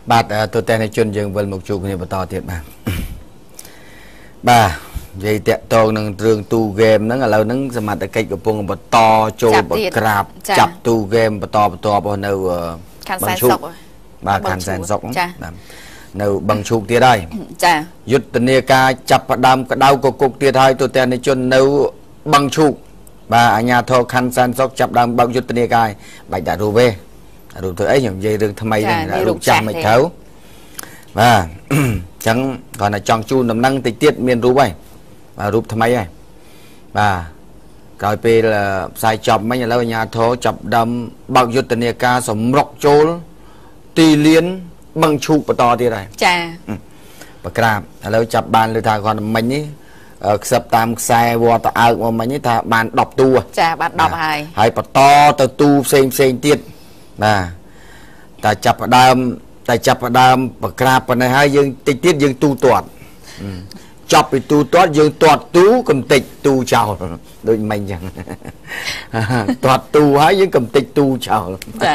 បាទទូតែនៃជនយើងវិលមកជួបគ្នាបន្តទៀតបាទបាទនិយាយតាក់ទងនឹងរឿងទូហ្គេមហ្នឹងឥឡូវហ្នឹងសមត្ថកិច្ចកំពុងបន្តចូលបក្រាបចាប់ទូហ្គេមបន្តនៅខណ្ឌសែនសុខបាទខណ្ឌសែនសុខនៅបឹងឈូកទៀតហើយចាយុទ្ធនាការចាប់ផ្ដើមកដៅកគុកទៀតហើយទូតែនៃជននៅបឹងឈូកបាទអាជ្ញាធរខណ្ឌសែនសុខចាប់ដើមបើកយុទ្ធនាការបាច់ដាក់រូបទេរូបធ្វើអីខ្ញុំនិយាយរឿងថ្មីហ្នឹងរូបចាំមិនត្រូវបាទអញ្ចឹងគាត់តែចង់ជូនដំណឹងតិចទៀតមានរូបហើយបាទរូបថ្មីហើយបាទក្រោយពេលផ្សាយចប់មិញឥឡូវអាជ្ញាធរចាប់ដើមបើកយុទ្ធនាការសម្រុកចូលទីលានបឹងឈូកបន្តទៀតហើយចាបក្រាបឥឡូវចាប់បានលើថាគាត់មិញនេះខ្សឹបតាមខ្សែវត្តអើកមកមិញនេះថាបាន10តួចាបាន10ហើយបន្តទៅទូផ្សេងទៀតបាទតែចាប់ផ្ដើមបក្រាបប៉ុណ្ណេះហើយយើងតិចទៀតយើងទូទាត់ចប់ពីទូទាត់យើងទាត់ទូកំតិចទូចោលដូចមិញអញ្ចឹងទាត់ទូហើយយើងកំតិចទូចោលចា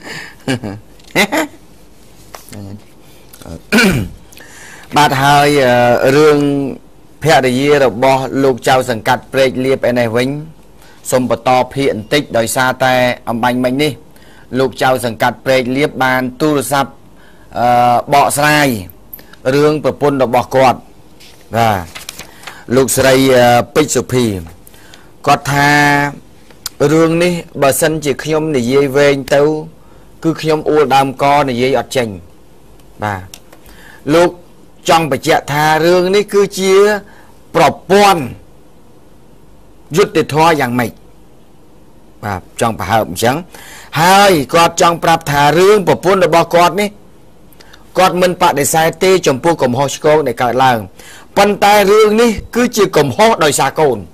បាទហើយរឿងភរិយារបស់លោកចៅសង្កាត់ព្រែកលៀបឯនេះវិញសូមបន្តភាគបន្តិចដោយសារតែអំបញ្ញមិញនេះលោកចៅសង្កាត់ព្រែកលៀបបានទូរស័ព្ទបកស្រាយរឿងប្រពន្ធរបស់គាត់បាទលោកស្រីពេជ្រសុភីគាត់ថារឿងនេះបើសិនជាខ្ញុំនិយាយវែងទៅគឺខ្ញុំអួលដើមកនិយាយអត់ចេញបាទលោកចង់បញ្ជាក់ថារឿងនេះគឺជាប្រព័ន្ធយុត្តិធម៌យ៉ាងម៉េចបាទចង់ប្រហើបអញ្ចឹងហើយគាត់ចង់ប្រាប់ថារឿងប្រពន្ធរបស់គាត់នេះគាត់មិនបដិសេធទេចំពោះកំហុសឆ្គងដែលកើតឡើងប៉ុន្តែរឿងនេះគឺជាកំហុសដោយសារកូន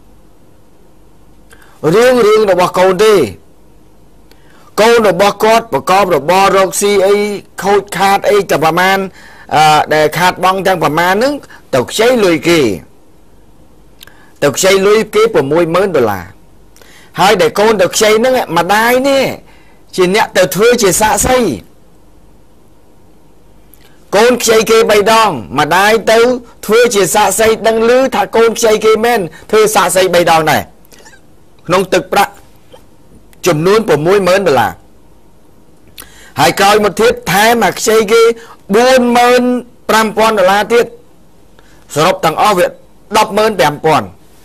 រឿងរបស់កូនទេកូនរបស់គាត់ប្រកបរបររកស៊ីអីខូចខាតអីតែប្រមាណដែលខាតបង់ទាំងប្រមាណហ្នឹងទៅខ្ចីលុយគេ$60000ហើយដែលកូនទៅខ្ចីហ្នឹងម្ដាយនេះជាអ្នកទៅធ្វើជាសាក្សីកូនខ្ចីគេ3ដងម្ដាយទៅធ្វើជាសាក្សីដឹងឮថាកូនខ្ចីគេមែនធ្វើសាក្សី3ដងដែរក្នុងទឹកប្រាក់ចំនួន$60000ហើយក្រោយមកទៀតថែមមកខ្ចីគេ$45000ទៀតសរុបទាំងអស់វា150,000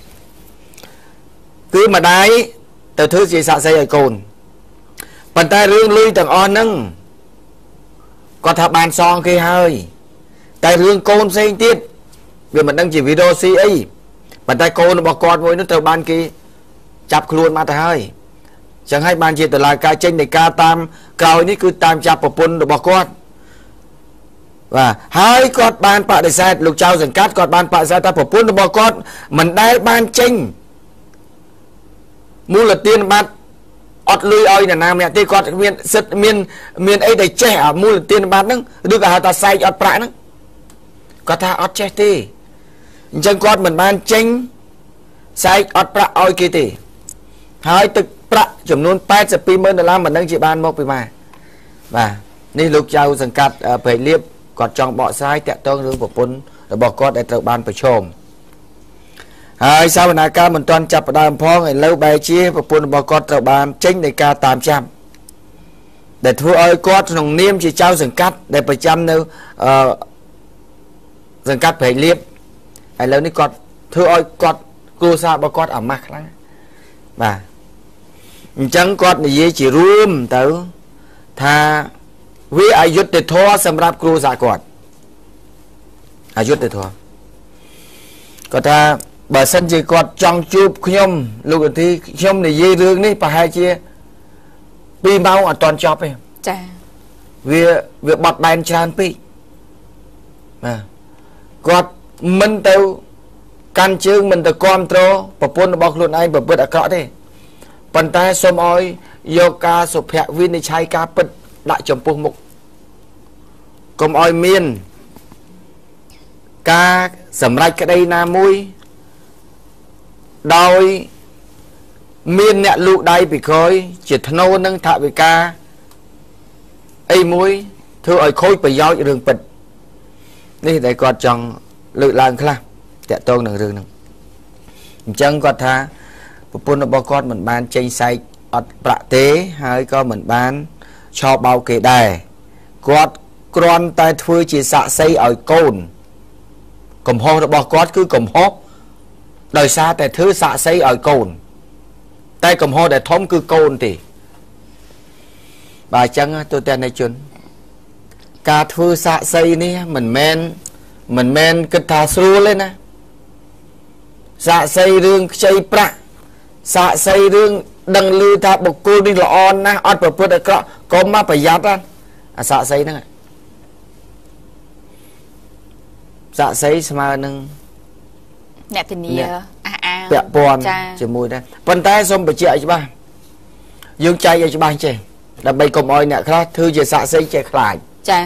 គឺម្ដាយទៅធ្វើជាសាក្សីឲ្យកូនប៉ុន្តែរឿងលុយទាំងអស់ហ្នឹងគាត់ថាបានសងគេហើយតែរឿងកូនផ្សេងទៀតវាមិនដឹងជាវីដេអូស៊ីអីប៉ុន្តែកូនរបស់គាត់មួយនោះត្រូវបានគេចាប់ខ្លួនមកទៅហើយចឹងហើយបានជាតឡាការចេញនៃការតាមក្រោយនេះគឺតាមចាប់ប្រពន្ធរបស់គាត់បាទហើយគាត់បានបដិសេធលោកចៅសង្កាត់គាត់បានបដិសេធថាប្រពន្ធរបស់គាត់មិនដែលបានចេញមូលទានប័ត្រអត់លុយឲ្យអ្នកណាម្នាក់ទេគាត់មានសិទ្ធមានអីដែលចេះអាមូលទានប័ត្រហ្នឹងឬក៏ហៅថាសែកអត់ប្រាក់ហ្នឹងគាត់ថាអត់ចេះទេអញ្ចឹងគាត់មិនបានចេញសែកអត់ប្រាក់ឲ្យគេទេហើយទឹកប្រាក់ចំនួន$82000មិនដឹងជាបានមកពីម៉ាបាទនេះលោកចៅសង្កាត់ព្រែកលៀបគាត់ចង់បកស្រាយតាក់ទងរឿងប្រពន្ធរបស់គាត់ដែលត្រូវបានប្រឈមហើយសវនាការមិនទាន់ចាប់ផ្ដើមផងឥឡូវបែរជាប្រពន្ធរបស់គាត់ត្រូវបានចេញនៃការតាមចាប់ដែលធ្វើឲ្យគាត់ក្នុងនាមជាចៅសង្កាត់ដែលប្រចាំនៅសង្កាត់ព្រែកលៀបឥឡូវនេះគាត់ធ្វើឲ្យគាត់គ្រួសាររបស់គាត់អាម៉ាស់ខ្លាំងបាទអញ្ចឹងគាត់និយាយជារួមទៅថាវាអយុត្តិធម៌សម្រាប់គ្រួសារគាត់អយុត្តិធម៌គាត់ថាបើសិនជាគាត់ចង់ជួបខ្ញុំលោកអធិខ្ញុំនិយាយរឿងនេះប្រហែលជា2ម៉ោងអត់ទាន់ចប់ទេចាវាបត់បែនច្រើនពេកបាទគាត់មិនទៅកាន់ជើងមិនទៅគ្រប់គ្រងប្រពន្ធរបស់ខ្លួនឯងប្រព្រឹត្តអាក្រក់ទេប៉ុន្តែសូមឲ្យយកការសុភវិនិច្ឆ័យការពិតដាក់ចំពោះមុខកុំឲ្យមានការសម្រេចក្តីណាមួយដោយមានអ្នកលូកដៃពីក្រោយជាធ្នូនឹងថវិកាអីមួយធ្វើឲ្យខូចប្រយោជន៍រឿងពិតនេះដែលគាត់ចង់លើកឡើងខ្លះតាក់ទងនឹងរឿងហ្នឹងអញ្ចឹងគាត់ថាប្រពន្ធរបស់គាត់មិនបានចេញសែកអត់ប្រាក់ទេហើយក៏មិនបានឆោបោកគេដែរគាត់គ្រាន់តែធ្វើជាសាក្សីឲ្យកូនកំហុសរបស់គាត់គឺកំហុសដោយសារតែធ្វើសាក្សីឲ្យកូនតែកំហុសដែលធំគឺកូនទេបាទអញ្ចឹងទូទាំងនៃជនការធ្វើសាក្សីនេះមិនមែនគិតថាស្រួលទេណាសាក្សីរឿងខ្ចីប្រាក់សាក្សីរឿងដឹងឮថាបុគ្គលនេះល្អណាស់អត់ប្រព្រឹត្តអាក្រក់កុំមកប្រយ័ត្នអាសាក្សីហ្នឹងសាក្សីស្មើនឹងអ្នកធានាអះអាងពាក់ព័ន្ធជាមួយដែរប៉ុន្តែសូមបញ្ជាក់ឲ្យច្បាស់យើងចែកឲ្យច្បាស់ចេះដើម្បីកុំឲ្យអ្នកខ្លះធ្វើជាសាក្សីចេះខ្លាចចា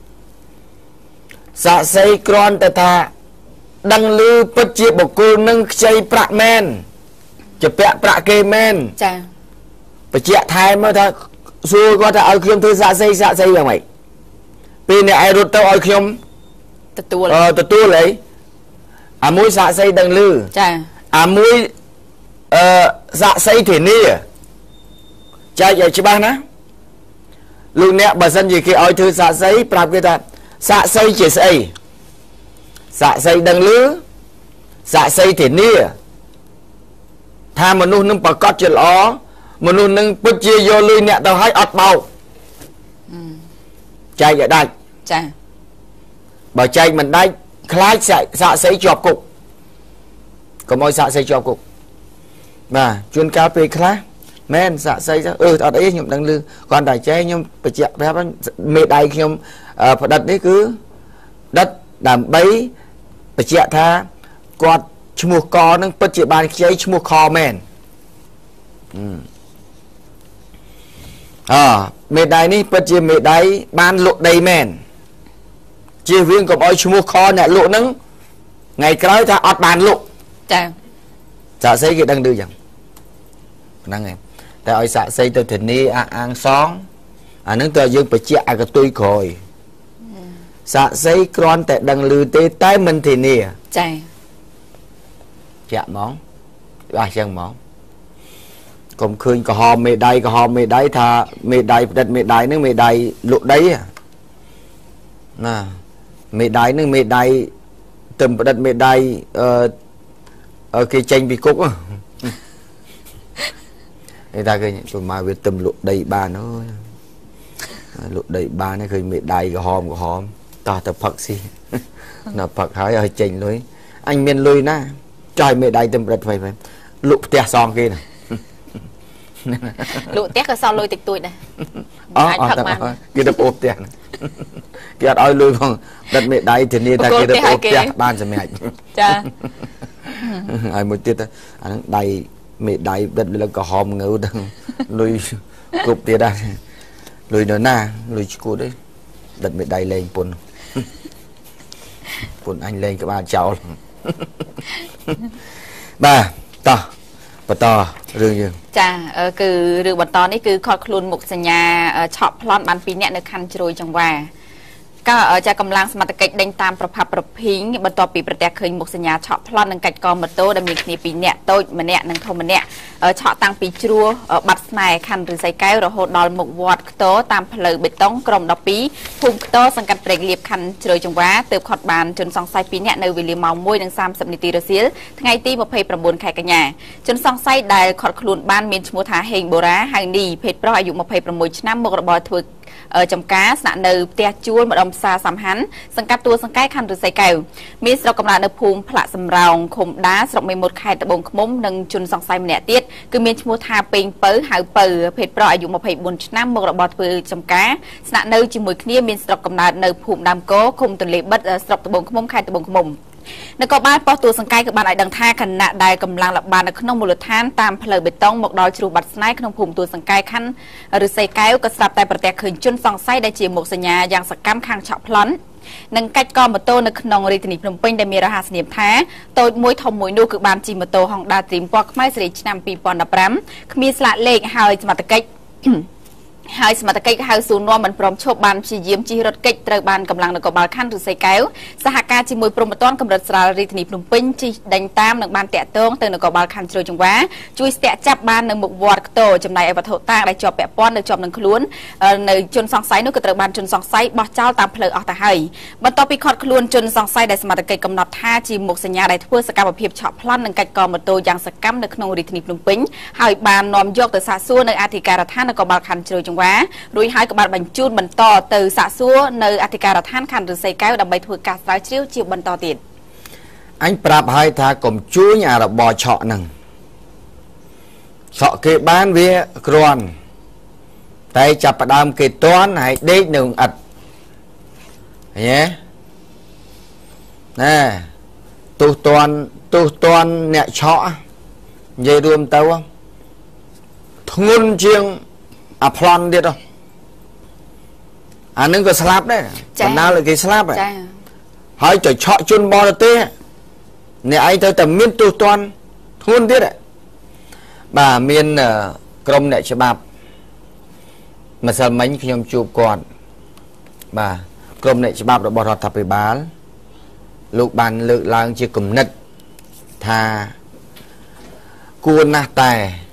សាក្សីគ្រាន់តែថាដឹងឮពិតជាបុគ្គលនឹងខ្ចីប្រាក់មែនជាពាក់ប្រាក់គេមែនចាបញ្ជាក់ថែមមកថាសួរគាត់ថាឲ្យខ្ញុំធ្វើសាក្សីយ៉ាងម៉េចពេលអ្នកឯងរត់ទៅឲ្យខ្ញុំទទួលអីអាមួយសាក្សីដឹងឮចាអាមួយសាក្សីធានាចែកឲ្យច្បាស់ណាលោកអ្នកបើសិនជាគេឲ្យធ្វើសាក្សីប្រាប់គេថាសាក្សីជាស្អីសាក្សីដឹងឮសាក្សីធានាថាមនុស្សនឹងប្រកាសជាល្អមនុស្សនឹងពិតជាយកលុយអ្នកទៅឲ្យអត់បោកចែកឲ្យដាច់ចាបើចែកមិនដាច់ខ្លាចសាក្សីជាប់គុកកុំឲ្យសាក្សីជាប់គុកបាទជួនកាលពេលខ្លះមែនសាក្សីទៅអត់អីខ្ញុំដឹងឮគាត់តែចែកខ្ញុំបញ្ជាក់ប្រាប់មេដៃខ្ញុំផ្ដិតនេះគឺផ្ដិតដើម្បីបញ្ជាក់ថាគាត់ឈ្មោះកនឹងពិតជាបានខ្ចីឈ្មោះខមែនមេដៃនេះពិតជាមេដៃបានលក់ដីមែនជៀសវាងកុំឲ្យឈ្មោះខអ្នកលក់ហ្នឹងថ្ងៃក្រោយថាអត់បានលក់ចាសាក្សីគេដឹងឮយ៉ាងហ្នឹងឯងតែឲ្យសាក្សីទៅធានាអះអាងសងអាហ្នឹងតើយើងបញ្ជាក់ឲ្យកតុយក្រោយសាក្សីគ្រាន់តែដឹងឮទេតែមិនធានាចាចាក់ហ្មងបាទចឹងហ្មងកុំឃើញក្រហមមេដៃថាមេដៃផ្ដិតមេដៃហ្នឹងមេដៃលក់ដីណាមេដៃហ្នឹងមេដៃទឹមផ្ដិតមេដៃគេចេញពីគុកនេះថាគេប្រមាណវាទឹមលក់ដីបានអើយលក់ដីបានឃើញមេដៃក្រហមតោះទៅផឹកស៊ីណាផឹកហើយឲ្យចេញលុយអញមានលុយណាចោយមេដៃទឹមផ្ដិតໄວលក់ផ្ទះសងគេណាលក់ផ្ទះក៏សល់លុយតិចតួចដែរអាចផឹកបានគេទៅអូបផ្ទះគេអត់ឲ្យលុយផងដិតមេដៃធានាថាគេទៅអូបផ្ទះបានសម្រាប់ចាហើយមួយទៀតអាហ្នឹងដៃមេដៃដិតលើក្រហមងើទៅលុយគ្រប់ទៀតដែរលុយនៅណាលុយឈួតទេដិតមេដៃលេងពុនអញលេងក្បាលចោលបាទតោះបន្តរឿងយើងចាគឺរឿងបន្តនេះគឺខត់ខ្លួនមុខសញ្ញាឆក់ប្លន់បាន2នាក់នៅខណ្ឌជ្រោយចង្វាក៏ចាកម្លាំងសមត្ថកិច្ចដេញតាមប្រផាប់ប្រភីងបន្ទាប់ពីប្រទះឃើញមុខសញ្ញាឆក់ប្លន់និងកាច់កម៉ូតូដែលមានគ្នា2នាក់តូចម្នាក់និងធំម្នាក់ឆក់តាំងពីជ្រួបាត់ស្នេហ៍ខណ្ឌរិស័យកែវរហូតដល់មុខវត្តខ្ទរតាមផ្លូវបេតុងក្រុម12ភូមិខ្ទរសង្កាត់ព្រែកលៀបខណ្ឌជ្រោយចង្វាទើបខត់បានជនសង្ស័យ2នាក់នៅវេលាម៉ោង 1:30 នាទីរសៀលថ្ងៃទី29ខែកញ្ញាជនសង្ស័យដែលខត់ខ្លួនបានមានឈ្មោះថាហេងបូរ៉ាហៅនីភេទប្រុសអាយុ26ឆ្នាំមុខរបរធ្វើចំការស្នាក់នៅផ្ទះជួលម្ដុំផ្សារសំហាន់សង្កាត់ទួលសង្កែខណ្ឌរិស័យកែវមានស្រុកកំណើតនៅភូមិផ្លាក់សំរោងឃុំដាស្រុកមេមត់ខេត្តត្បូងឃ្មុំនិងជនសង្ស័យម្នាក់ទៀតគឺមានឈ្មោះថាពេងពៅហៅពៅភេទប្រុសអាយុ24ឆ្នាំមុខរបរធ្វើចំការស្នាក់នៅជាមួយគ្នាមានស្រុកកំណើតនៅភូមិដើមកោឃុំទន្លេបិទស្រុកត្បូងឃ្មុំខេត្តត្បូងឃ្មុំនគរបាលប៉ុស្តិ៍ទួលសង្កែក៏បានឲ្យដឹងថាគណៈដែលកម្លាំងល្បាតនៅក្នុងមូលដ្ឋានតាមផ្លូវបេតុងមកដល់ជ្រោះបាត់ស្នេហ៍ក្នុងភូមិទួលសង្កែខណ្ឌឫស្សីកែវក៏ស្រាប់តែប្រទះឃើញជនសង្ស័យដែលជាមុខសញ្ញាយ៉ាងសកម្មខាងឆក់ប្លន់និងកាច់កម៉ូតូនៅក្នុងរាជធានីភ្នំពេញដែលមានរហស្សនាមថាតូចមួយធំមួយនោះគឺបានជិះម៉ូតូ Honda Dream ពណ៌ខ្មៅស៊េរីឆ្នាំ2015គ្មានស្លាកលេខហើយសមត្ថកិច្ចហើយសមត្ថកិច្ចហៅសួរនាំមិនព្រមឈប់បានព្យាយាមជិះរថកិច្ចត្រូវបានកម្លាំងនគរបាលខណ្ឌឫស្សីកែវសហការជាមួយព្រំប្រទានកម្រិតស្រាលរាជធានីភ្នំពេញជិះដេញតាមនឹងបានតាក់ទងទៅនគរបាលខណ្ឌជ្រោយចង្វាជួយស្ទាក់ចាប់បាននៅមុខវត្តខ្ទោចំណែកឯវត្ថុតាងដែលជាប់ពាក់ព័ន្ធនៅជាប់នឹងខ្លួននៅជនសង្ស័យនោះក៏ត្រូវបានជនសង្ស័យបោះចោលតាមផ្លូវអស់ទៅហើយបន្ទាប់ពីឃាត់ខ្លួនជនសង្ស័យដែលសមត្ថកិច្ចកំណត់ថាជាមុខសញ្ញាដែលធ្វើសកម្មភាពឆក់ប្លន់និងកាច់កម៉ូតូយ៉ាងសកម្មនៅក្នុងរាជធានីភ្នំពេញហើយបាននាំយកទៅសាកសួរនៅអធិការដ្ឋាននគរបាលខណ្ឌជ្រោយចង្វារួចហើយក៏បានបញ្ជូនបន្តទៅសាកសួរនៅអធិការដ្ឋានខណ្ឌឫស្សីកែវដើម្បីធ្វើការស្រាវជ្រាវជាបន្តទៀតអញប្រាប់ឲ្យថាកុំជួញអារបរឆក់ហ្នឹងឆក់គេបានវាគ្រាន់តែចាប់ផ្ដើមគេតន់ហើយដេកនៅអិតឃើញទេណែទុះតន់អ្នកឆក់និយាយរួមទៅធ្ងន់ជាងអាប្លន់ទៀតអានឹងក៏ស្លាប់ដែរបណ្ដាលឲ្យគេស្លាប់ហើយចឆក់ជន់បរទេសអ្នកឯងទៅតែមានទុះតន់ធ្ងន់ទៀតបាទមានក្រុមអ្នកច្បាប់ម្សិលមិញខ្ញុំជួបគាត់បាទក្រុមអ្នកច្បាប់របស់រដ្ឋាភិបាលលោកបានលើកឡើងជាគំនិតថាគួរណាស់តែ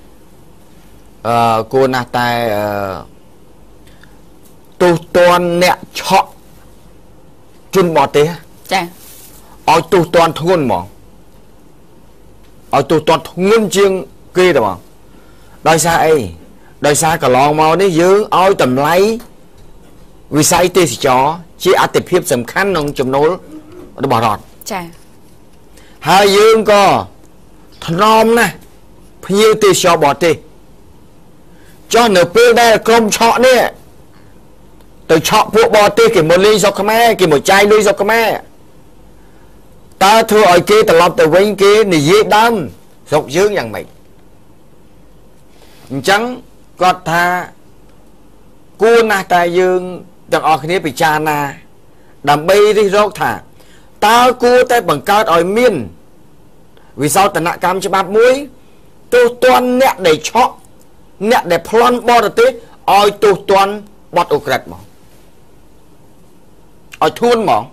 ទុះតន់អ្នកឆក់ជនបរទេសចាឲ្យទុះតន់ធ្ងន់ហ្មងឲ្យទុះតន់ធ្ងន់ជាងគេទៅហ្មងដោយសារអីដោយសារកន្លងមកនេះយើងឲ្យតម្លៃវិស័យទេសចរជាអតិភិបសំខាន់ក្នុងចំណូលរបស់រដ្ឋចាហើយយើងក៏ថ្នមណាស់ភ្ញៀវទេសចរបរទេសចុះនៅពេលដែលក្រុមឆក់នេះទៅឆក់ពួកបរទេសគេមកលេងស្រុកខ្មែរគេមកចាយលុយស្រុកខ្មែរតើធ្វើឲ្យគេត្រឡប់ទៅវិញគេនិយាយដើមស្រុកយើងយ៉ាងម៉េចអញ្ចឹងគាត់ថាគួរណាស់តែយើងទាំងអស់គ្នាពិចារណាដើម្បីរិះរកថាតើគួរតែបង្កើតឲ្យមានវិសោធនកម្មច្បាប់មួយទោសទណ្ឌអ្នកដែលឆក់អ្នកដែលប្លន់បរទេសឲ្យទោសទណ្ឌបទអូក្រិតមកឲ្យធួនមក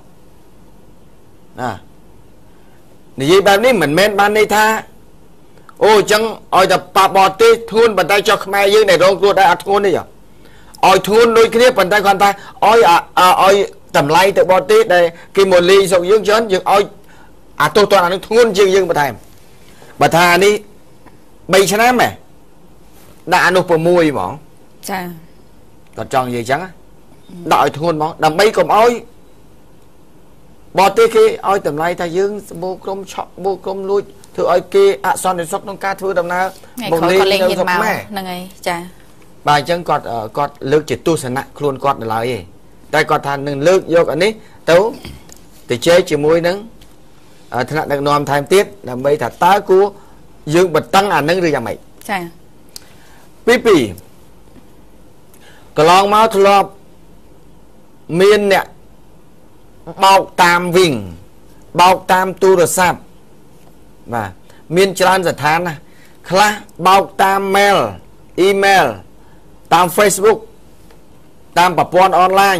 និយាយបែបនេះមិនមែនបានន័យថាអូអញ្ចឹងឲ្យតែប៉ាបរទេសធួនប៉ុន្តែចុះខ្មែរយើងដែលរងគ្រោះដែរអត់ធ្ងន់ទេឲ្យធួនដូចគ្នាប៉ុន្តែគាត់ថាឲ្យតម្លៃទៅបរទេសដែលគេមកលេងស្រុកយើងច្រើនយើងឲ្យអាទោសទណ្ឌអានឹងធ្ងន់ជាងយើងបន្ថែមបើថានេះ3ឆ្នាំហ៎ដាក់អានោះ6ហ្មងចាគាត់ចង់និយាយអញ្ចឹងដាក់ឲ្យធ្ងន់ហ្មងដើម្បីកុំឲ្យបរទេសគេឲ្យតម្លៃថាយើងបូក្រុមឆក់បូក្រុមលួចធ្វើឲ្យគេអសន្តិសុខក្នុងការធ្វើដំណើរមកលេងនៅស្រុកខ្មែរហ្នឹងហើយចាបាទអញ្ចឹងគាត់លើកជាទស្សនៈខ្លួនគាត់នៅឡើយឯងតែគាត់ថានឹងលើកយកអានេះទៅជែកជាមួយនឹងថ្នាក់ដឹកនាំថែមទៀតដើម្បីថាតើគួរយើងបន្តឹងអានឹងឬយ៉ាងម៉េចចាពីកន្លងមកធ្លាប់មានអ្នកបោកតាមវិញបោកតាមទូរស័ព្ទបាទមានច្រើនស្ថានណាខ្លះបោកតាម mail email តាម Facebook តាមប្រព័ន្ធអនឡាញ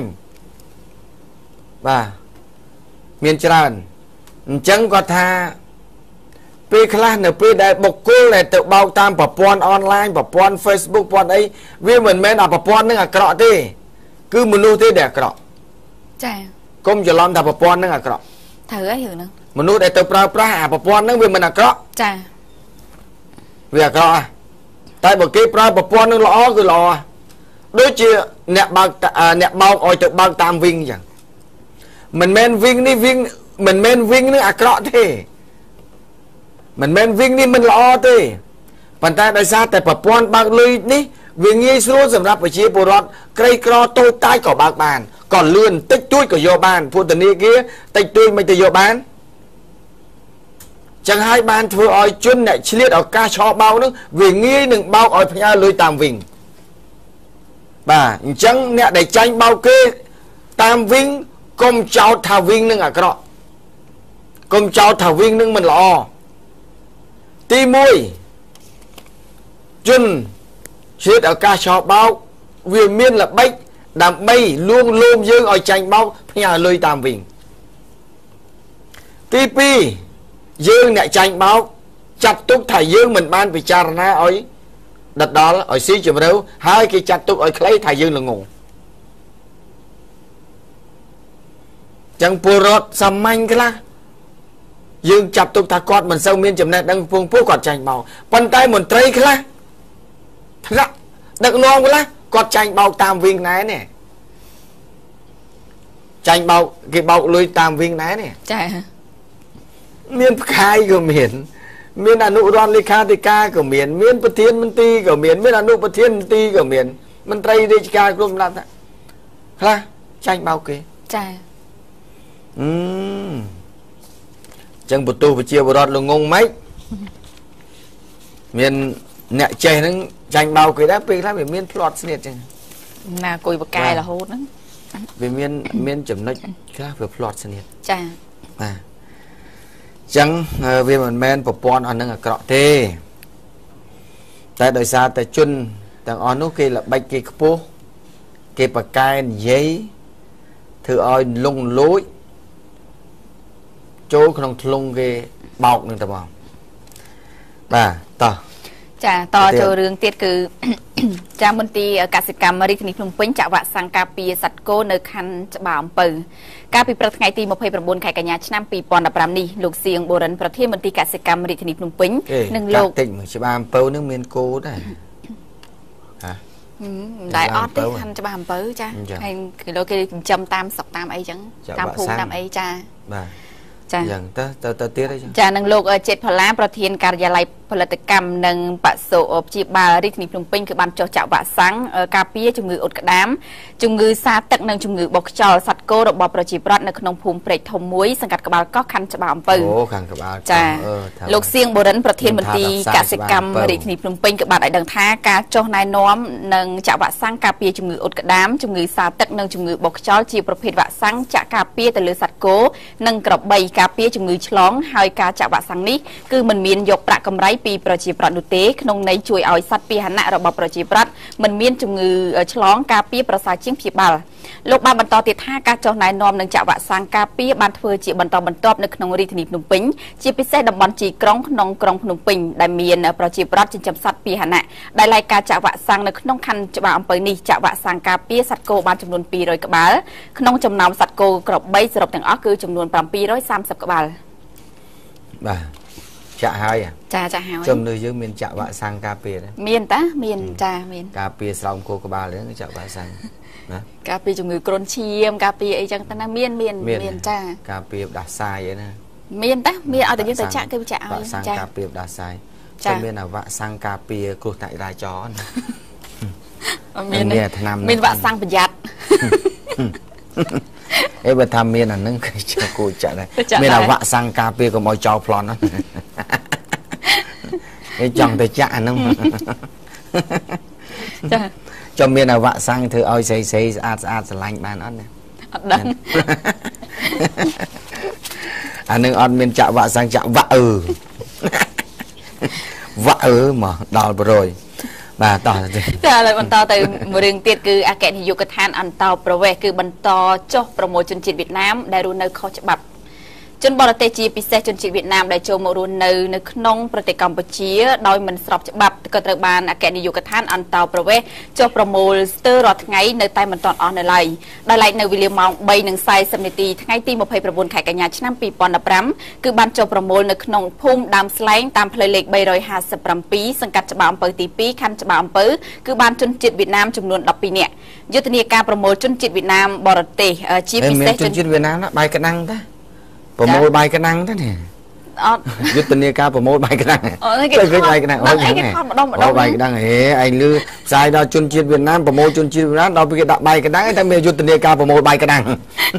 បាទមានច្រើនអញ្ចឹងគាត់ថាពេលខ្លះនៅពេលដែលបុគ្គលដែលទៅបោកតាមប្រព័ន្ធអនឡាញប្រព័ន្ធ Facebook ប្រព័ន្ធអីវាមិនមែនអាប្រព័ន្ធនឹងអាក្រក់ទេគឺមនុស្សទេដែលអាក្រក់ចាកុំច្រឡំថាប្រព័ន្ធនឹងអាក្រក់ត្រូវហើយរឿងហ្នឹងមនុស្សដែលទៅប្រើប្រាស់អាប្រព័ន្ធនឹងវាមិនអាក្រក់ចាវាអាក្រក់តែបើគេប្រើប្រព័ន្ធនឹងល្អគឺល្អដូចជាអ្នកបោកឲ្យទៅបោកតាមវិញអញ្ចឹងមិនមែនវិញនេះវិញមិនមែនវិញនឹងអាក្រក់ទេមិនមែនវិញនេះមិនល្អទេប៉ុន្តែដោយសារតែប្រព័ន្ធបើកលុយនេះវាងាយស្រួលសម្រាប់ប្រជាពលរដ្ឋក្រីក្រតូចតាចក៏បើកបានក៏លឿនតិចតួចក៏យកបានពួកធនាគារតិចតួចមិនទៅយកបានចឹងហើយបានធ្វើឲ្យជនអ្នកឆ្លៀតឱកាសឆោបោកនឹងវាងាយនឹងបោកឲ្យផ្ញើលុយតាមវិញបាទអញ្ចឹងអ្នកដែលចាញ់បោកគេតាមវិញកុំចោទថាវិញនឹងអាក្រក់កុំចោទថាវិញនឹងមិនល្អទី1ជនឆ្លៀតឱកាសឆោបោកវាមានល្បិចដើម្បីលួងលោមយើងឲ្យចាញ់បោកផ្ញើលុយតាមវិញទី2យើងអ្នកចាញ់បោកចាត់ទុកថាយើងមិនបានពិចារណាឲ្យដដល់ឲ្យស៊ីជម្រៅហើយគេចាត់ទុកឲ្យខ្លីថាយើងល្ងងចឹងពលរដ្ឋសាមញ្ញខ្លះយើងចាត់ទុកថាគាត់មិនសូវមានចំណេះដឹងពងពោះគាត់ចាញ់បោកប៉ុន្តែមន្ត្រីខ្លះថ្នាក់ដឹកនាំខ្លះគាត់ចាញ់បោកតាមវិញណែនេះចាញ់បោកគេបោកលុយតាមវិញណែនេះចាមានផ្កាយក៏មានអនុរដ្ឋលេខាធិការក៏មានប្រធានមន្ត្រីក៏មានអនុប្រធានមន្ត្រីក៏មានមន្ត្រីរាជការគ្រប់ដំណាក់ខ្លះចាញ់បោកគេចាចឹងបន្ទោសប្រជាពលរដ្ឋល្ងងម៉េចមានអ្នកចេះហ្នឹងចាញ់បោកគេដែរពេលខ្លះវាមានផ្្លាត់ស្នៀតចឹងណាគួយបកាយរហូតហ្នឹងវាមានចំណុចខ្លះវាផ្្លាត់ស្នៀតចាបាទចឹងវាមិនមែនប្រព័ន្ធអស់នឹងអាក្រក់ទេតែដោយសារតែជនទាំងអស់នោះគេល្បិចគេខ្ពស់គេបកែនិយាយធ្វើឲ្យលងលួចចូលក្នុងធ្លុងគេបោកនឹងតបងបាទតោះចាតចូលរឿងទៀតគឺចាមន្ទីរកសិកម្មរាជធានីភ្នំពេញចាក់វ៉ាក់សាំងការពារសត្វគោនៅខណ្ឌច្បារអំពៅកាលពីព្រឹកថ្ងៃទី29ខែកញ្ញាឆ្នាំ2015នេះលោកសៀងបូរិនប្រធានមន្ទីរកសិកម្មរាជធានីភ្នំពេញនិងលោកតិចមើលច្បារអំពៅនឹងមានគោដែរដែរអត់ទេខណ្ឌច្បារអំពៅចាហើយគេលោកគេចិញ្ចឹមតាមស្រុកតាមអីចឹងតាមភូមិតាមអីចាបាទចាយ៉ាងទៅទៀតអីចានឹងលោកចេតផល្លាប្រធានការិយាល័យផលិតកម្មនិងបសុព្យាបាលរាជធានីភ្នំពេញគឺបានចុះចាក់វ៉ាក់សាំងការពារជំងឺអ៊ុតក្តាមជំងឺសាទឹកនិងជំងឺបោកខ្យល់សត្វគោរបស់ប្រជាប្រដ្ឋនៅក្នុងភូមិព្រែកធំមួយសង្កាត់ក្បាលកោះខណ្ឌច្បារអំពៅអូខាងក្បាលចាលោកសៀងបូរិនប្រធានមន្ទីរកសិកម្មរាជធានីភ្នំពេញក៏បានឲ្យដឹងថាការចុះណែនាំនិងចាក់វ៉ាក់សាំងការពារជំងឺអ៊ុតក្តាមជំងឺសាទឹកនិងជំងឺបោកខ្យល់ជាប្រភេទវ៉ាក់សាំងចាក់ការពារទៅលើសត្វគោនិងក្របីការពារជំងឺឆ្លងហើយការចាក់វ៉ាក់សាំងនេះគឺមិនមានយកប្រាក់កម្រៃពីប្រជាប្រដ្ឋនោះទេក្នុងន័យជួយឲ្យសត្វពាហនៈរបស់ប្រជាប្រដ្ឋមិនមានជំងឺឆ្លងការពារប្រសើរជាងព្យាបាលលោកបានបន្តទៀតថាការចុះណែនាំនិងចាក់វ៉ាក់សាំងការពារបានធ្វើជាបន្តបន្ទាប់នៅក្នុងរាជធានីភ្នំពេញជាពិសេសតំបន់ជីក្រុងក្នុងក្រុងភ្នំពេញដែលមានប្រជាប្រដ្ឋចិញ្ចឹមសត្វពាហនៈដែលឡែកការចាក់វ៉ាក់សាំងនៅក្នុងខណ្ឌច្បារអំពៅនេះចាក់វ៉ាក់សាំងការពារសត្វគោបានចំនួន200ក្បាលក្នុងចំណោមសត្វគោក្របីសរុបទាំងអស់គឺចំនួន730ក្បាលបាទចាក់ហើយចាចាក់ហើយជំនឿយើងមានចាក់វ៉ាក់សាំងការពារមានតាមានចាមានការពារស្រោមគោក្បាលហ្នឹងចាក់វ៉ាក់សាំងណាការពារជំងឺគ្រុនឈាមការពារអីចឹងទៅណាមានចាការពារដាស់សាយឯណាមានតាមានឲ្យតែយើងទៅចាក់គេចាក់ឲ្យវ៉ាក់សាំងការពារដាស់សាយចាំមានវ៉ាក់សាំងការពារគ្រោះថ្នាក់ចរាចរណ៍មានឆ្នាំមានវ៉ាក់សាំងប្រយ័ត្នបើថាមានអានឹងគឺគួរចាក់ដែរមានវ៉ាក់សាំងការពារកុំឲ្យចោលប្លន់ហ្នឹងគេចង់ទៅចាក់អានឹងចាចាំមានវ៉ាក់សាំងធ្វើឲ្យស្រីស្អាតស្រឡាញ់បានអត់ណាអត់ដឹងអានឹងអត់មានចាក់វ៉ាក់សាំងចាក់វ៉ាក់វ៉ាក់មកដល់ប្រយបាទតោះចាឥឡូវបន្តទៅមួយរឿងទៀតគឺអគ្គនាយកដ្ឋានអន្តរប្រវេសន៍គឺបន្តចុះប្រមូលជនជាតិវៀតណាមដែលរស់នៅខុសច្បាប់ជនបរទេសជាពិសេសជនជាតិវៀតណាមដែលចូលមករស់នៅក្នុងប្រទេសកម្ពុជាដោយមិនស្របច្បាប់ក៏ត្រូវបានអគ្គនាយកដ្ឋានអន្តរប្រវេសន៍ចុះប្រមូលស្ទើររាល់ថ្ងៃនៅតែមិនទាន់អស់នៅឡើយដោយឡែកនៅវេលាម៉ោង 3:40 នាទីថ្ងៃទី29ខែកញ្ញាឆ្នាំ2015គឺបានចុះប្រមូលនៅក្នុងភូមិដើមស្លែងតាមផ្លូវលេខ357សង្កាត់ច្បារអំពៅទី2ខណ្ឌច្បារអំពៅគឺបានជនជាតិវៀតណាមចំនួន12នាក់យុទ្ធនាការប្រមូលជនជាតិវៀតណាមបរទេសជាពិសេសជនជាតិវៀតណាមណាបាយក្តាំងតាប្រមូលបាយក្តាំងទៅនេះអត់យុទ្ធនាការប្រមូលបាយក្តាំងទៅឃើញបាយក្តាំងអូយបាយក្តាំងហេឯងលឺផ្សាយដល់ជនជាតិវៀតណាមប្រមូលជនជាតិវៀតណាមដល់ពេលគេដាក់បាយក្តាំងតែមានយុទ្ធនាការប្រមូលបាយក្តាំង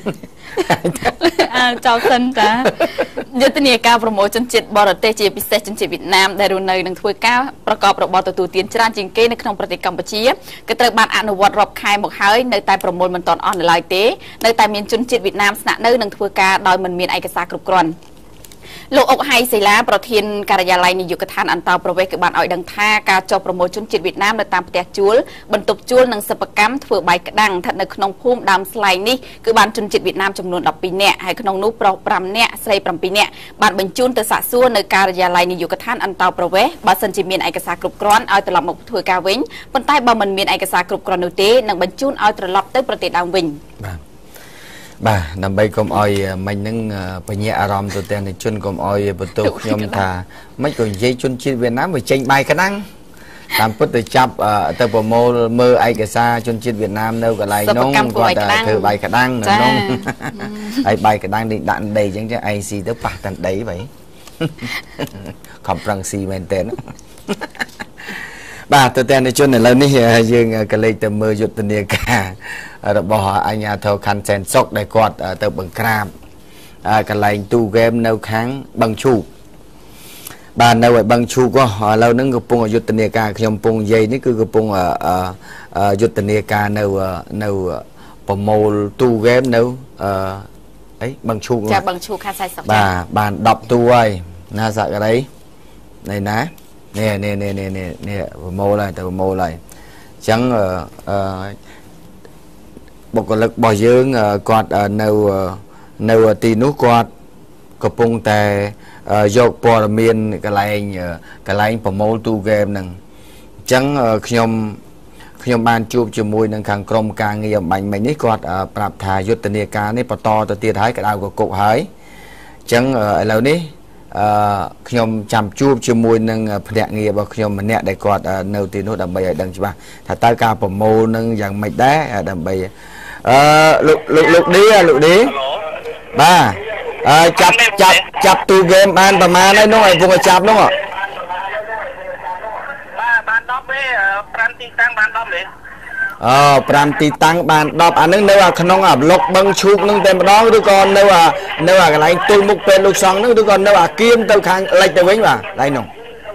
ចោលសិនតាយុទ្ធនាការប្រមូលជនជាតិបរទេសជាពិសេសជនជាតិវៀតណាមដែលរស់នៅនឹងធ្វើការប្រកបរបរទទួលទានច្រើនជាងគេនៅក្នុងប្រទេសកម្ពុជាក៏ត្រូវបានអនុវត្តរាប់ខែមកហើយនៅតែប្រមូលមិនទាន់អស់នៅឡើយទេនៅតែមានជនជាតិវៀតណាមស្នាក់នៅនិងធ្វើការដោយមិនមានឯកសារគ្រប់គ្រាន់លោកអុកហៃសេឡាប្រធានការិយាល័យនាយកដ្ឋានអន្តរប្រវេសន៍គឺបានឲ្យដឹងថាការចុះប្រមូលជនជាតិវៀតណាមនៅតាមផ្ទះជួលបន្ទប់ជួលនិងសិប្បកម្មធ្វើបាយក្តាំងស្ថិតនៅក្នុងភូមិដើមស្លែងនេះគឺបានជនជាតិវៀតណាមចំនួន12នាក់ហើយក្នុងនោះប្រុស5នាក់ស្រី7នាក់បានបញ្ជូនទៅសាកសួរនៅការិយាល័យនាយកដ្ឋានអន្តរប្រវេសន៍បើសិនជាមានឯកសារគ្រប់គ្រាន់ឲ្យត្រឡប់មកធ្វើការវិញប៉ុន្តែបើមិនមានឯកសារគ្រប់គ្រាន់នោះទេនឹងបញ្ជូនឲ្យត្រឡប់ទៅប្រទេសដើមវិញបាទដើម្បីកុំឲ្យមិញហ្នឹងបញ្ញាអារម្មណ៍ទៅទាំងជនកុំឲ្យបន្ទោសខ្ញុំថាមិនក៏និយាយជនជាតិវៀតណាមវាចេញបាយក្តាំងតាមពិតទៅចាប់ទៅប្រមូលមើលឯកសារជនជាតិវៀតណាមនៅកន្លែងនោះគាត់ធ្វើបាយក្តាំងនៅនោះហើយបាយក្តាំងនេះដាក់ដីអញ្ចឹងឯងស៊ីទៅប៉ះតាន់ដីvậy ខំប្រឹងស៊ីមែនតើបាទទៅតែនៃជនឥឡូវនេះយើងក៏លេខទៅមើលយុទ្ធនាការរបស់អាជ្ញាធរខណ្ឌសែនសុខដែលគាត់ទៅបង្ក្រាបកន្លែងទូហ្គេមនៅខាងបឹងឈូកបាទនៅឲ្យបឹងឈូកឥឡូវហ្នឹងកំពុងយុទ្ធនាការខ្ញុំកំពុងនិយាយនេះគឺកំពុងយុទ្ធនាការនៅប្រមូលទូហ្គេមនៅអីបឹងឈូកចាបឹងឈូកខាងសែនសុខបាទបាន10ទូហើយណាសក្តិនេះណានេះប្រមូលហើយទៅប្រមូលហើយអញ្ចឹងបុគ្គលិករបស់យើងគាត់នៅទីនោះគាត់កំពុងតែយកព័ត៌មានកន្លែងប្រមូលទូហ្គេមហ្នឹងអញ្ចឹងខ្ញុំបានជួបជាមួយនឹងខាងក្រុមការងារអំបញ្ញមិញនេះគាត់ប្រាប់ថាយុទ្ធនាការនេះបន្តទៅទៀតហើយក្តៅកគុកហើយអញ្ចឹងឥឡូវនេះខ្ញុំចាំជួបជាមួយនឹងភ្នាក់ងាររបស់ខ្ញុំម្នាក់ដែលគាត់នៅទីនោះដើម្បីឲ្យដឹងច្បាស់ថាតើការប្រមូលនឹងយ៉ាងម៉េចដែរដើម្បីលោកឌីបាទចាប់ទូហ្គេមបានប្រហែលហើយនោះឲ្យពុកចាប់នោះបាទបាន10ទេ5ទីតាំងបាន10ទេ 5ទីតាំងបាន10អានឹងនៅក្នុងប្លុកបឹងឈូកនឹងតែម្ដងឬក៏នៅកន្លែងទល់មុខពេលលោកសង្ឃនឹងឬក៏នៅអាគៀមទៅខាងលិចទៅវិញបាទកន្លែងនោះ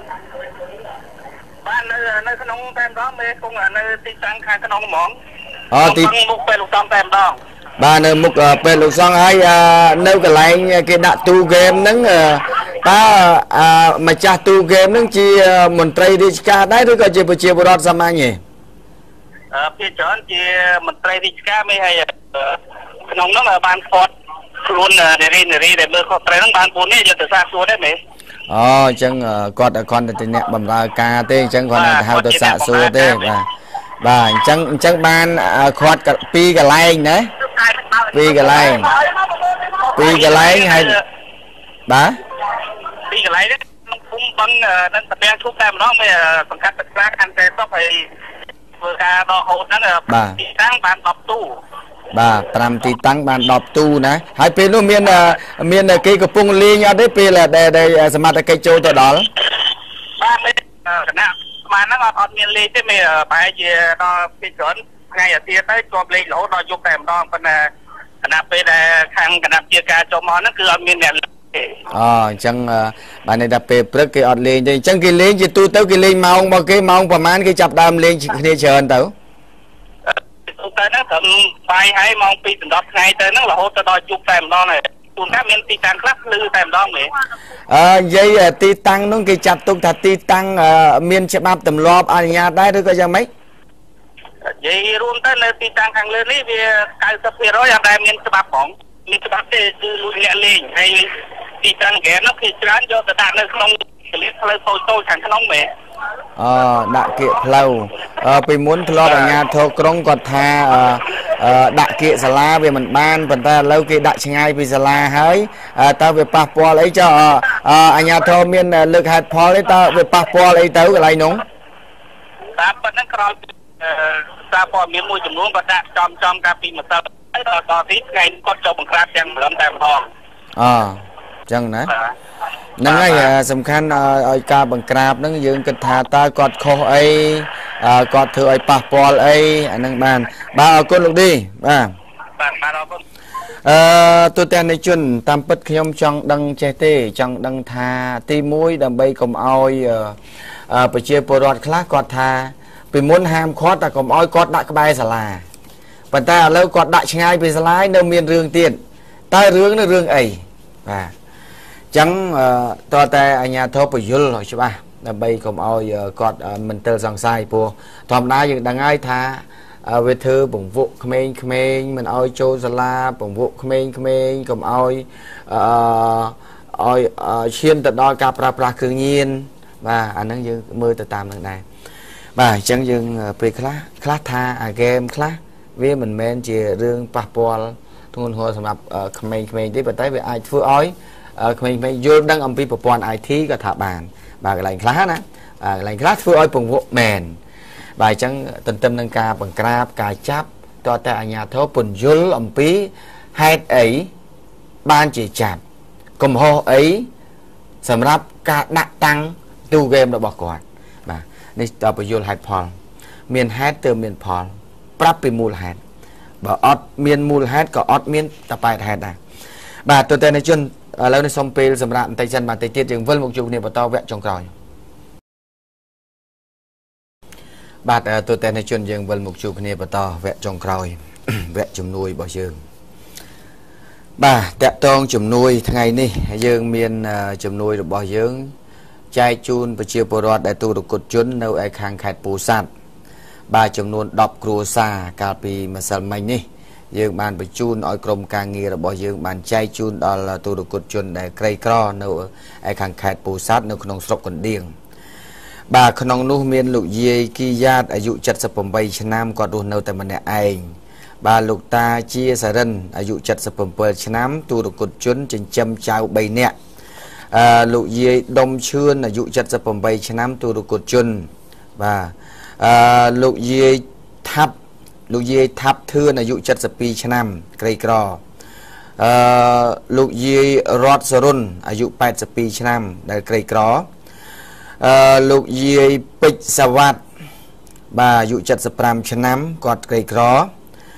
បាទនៅក្នុងតែម្ដងមេគង់នៅទីតាំងខាងក្នុងហ្មងទីមុខពេលលោកសង្ឃតែម្ដងបាទនៅមុខពេលលោកសង្ឃហើយនៅកន្លែងគេដាក់ទូហ្គេមហ្នឹងតើម្ចាស់ទូហ្គេមហ្នឹងជាមន្ត្រីរាជការដែរឬក៏ជាប្រជាពលរដ្ឋសាមញ្ញទេភាគច្រើនជាមន្ត្រីរាជការមេហើយក្នុងនោះបានផាត់ខ្លួននារីដែលមើលខុសត្រូវហ្នឹងបាន4នេះយកទៅសាកសួរដែរមេអញ្ចឹងគាត់តែអ្នកបម្រើការទេអញ្ចឹងគាត់ហៅទៅសាកសួរទេបាទអញ្ចឹងបានខាត់ពីកន្លែងណាពីកន្លែងហើយបាទពីកន្លែងនេះក្នុងភូមិបឹងនឹងស្ពាំងឈប់តែម្ដងមេសង្កាត់ទឹកស្រាខណ្ឌតែសុខហើយធ្វើការដកហូតហ្នឹងទីតាំងបាន10ទូបាទ5ទីតាំងបាន10ទូណាហើយពេលនោះមានគេកំពុងលេងអត់ទេពេលដែលសមត្ថកិច្ចចូលទៅដល់បាទគណៈស្មានហ្នឹងអត់មានលេងទេមេប្រហែលជាដល់ពីច្រើនថ្ងៃអាទិត្យទៅជាប់លេងរហូតដល់យប់តែម្ដងប៉ុន្តែគណៈពេលដែលខាងគណៈជាការចូលមកហ្នឹងគឺអត់មានអ្នកលេងទេអញ្ចឹងបានន័យថាពេលព្រឹកគេអត់លេងទេអញ្ចឹងគេលេងជាទូទៅគេលេងម៉ោងរបស់គេម៉ោងប្រហែលគេចាប់ដើមលេងគ្នាច្រើនទៅទៅហ្នឹងត្រឹមបាយហើយម៉ោង2ដល់10ថ្ងៃទៅហ្នឹងរហូតទៅដល់យប់តែម្ដងហើយទូនថាមានទីតាំងខ្លះលឺតែម្ដងមែននិយាយទីតាំងនោះគេចាត់ទុកថាទីតាំងមានច្បាប់ទម្លាប់អនុញ្ញាតដែរឬក៏យ៉ាងម៉េចនិយាយរួមទៅនៅទីតាំងខាងលើនេះវា 90% អត់ដែលមានច្បាប់ផងមានច្បាប់ទេគឺលួចលាក់លេងហើយទីតាំងហ្គេមនោះគឺច្រើនយកទៅដាក់នៅក្នុងកលិះផ្លូវតូចខាងក្នុងមែនដាក់គៀកផ្លូវពីមុនធ្លាប់អាជ្ញាធរក្រុងគាត់ថាដាក់គៀកសាលាវាមិនបានប៉ុន្តែឥឡូវគេដាក់ឆ្ងាយពីសាលាហើយតើវាប៉ះពាល់អីចុះអាជ្ញាធរមានលើកហេតុផលទេតើវាប៉ះពាល់អីទៅកន្លែងនោះតាមប៉ុណ្ណឹងក្រោយសារព័ត៌មានមួយចំនួនក៏ដាក់ចំកាលពីម្សិលហើយដល់ទីថ្ងៃគាត់ចូលបង្ក្រាបទាំងម្ដងតែម្ដងអញ្ចឹងណាហ្នឹងហើយសំខាន់ឲ្យការបង្ក្រាបហ្នឹងយើងគិតថាតើគាត់ខុសអីគាត់ធ្វើឲ្យប៉ះពាល់អីអាហ្នឹងបានបាទអរគុណលោកឌីបាទអរគុណទូទាំងនៃជនតាមពិតខ្ញុំចង់ដឹងចេះទេចង់ដឹងថាទី1ដើម្បីកុំឲ្យប្រជាពលរដ្ឋខ្លះគាត់ថាពីមុនហាមគាត់តែកុំឲ្យគាត់ដាក់ក្បែរសាលាប៉ុន្តែឥឡូវគាត់ដាក់ឆ្ងាយពីសាលានៅមានរឿងទៀតតើរឿងនោះរឿងអីបាទ chẳng to tay anh nhà thô bởi dùl rồi chứ ba là bây cũng ôi còn mình tơ rằng sai bùa thòm đá dựng đang ai tha về thư bổng vụ khmênh mình ôi chô gia la bổng vụ khmênh cũng ôi xuyên tật đôi cà pra cư nhiên và anh đang dừng mơ tờ tàm lần này và chẳng dừng pre class tha game class vì mình men chỉ riêng passport thôn hồ sầm lập khmênh tí bật tới về ai phơi ói khmênh vô đang âm pi passport IT cả thả bàn và cái lạnh class á lạnh class phơi ói bổng vụ mền bài chẳng tình tâm nâng ca bằng crab cà chắp to tại nhà thố bùn dul âm pi hai ấy ban chỉ chạm cùng hồ ấy sầm ráp cả đặt tăng tu game đã bỏ quạt mà nên tao bây giờ hai pol miền hát từ miền pol prap bị mùi hát bảo ót miền mùi hát có ót miền tập bài hát à bà tôi tên này chuyên lâu nay xong pil sầm ráp tay chân bàn tay tiết trường vân một chục niệm vào tao vẹn trong còi bà tôi tên này chuyên dương vân một chục niệm vào tao vẹn trong còi vẹn chùm nuôi bỏ dương bà tẹt tông chùm nuôi ngày ní dương miền chùm nuôi được bỏ dương chai chun và chiều bờ rọt đại tu được cột chun nâu ai khang khai bù sát bà chùm nuôi đọc cua xa cà pi mà sầm mạnh ní dương bàn bị chun ở krom càng nghe được bỏ dương bàn chai chun đó là tu được cột chun để cây cro nâu ai khang khai bù sát nâu không sọc còn điên bà không nuôi miền lục dê kia ở dụ chặt sập bầm bay nam còn đồn nâu tại mình ai bà lục ta chia sẻ rần ở dụ chặt sập bầm bay nam tu được cột chun trên châm chào bay nè lục dê đông chươn ở dụ chặt sập bầm bay nam tu được cột chun và lục dê tháp thưa ở dụ chặt sập pi nam cây cro lục dê rót sờn ở dụ bát sập pi nam đại cây cro lục dê bịch sa vạt bà dụ chặt sập ram nam quạt cây cro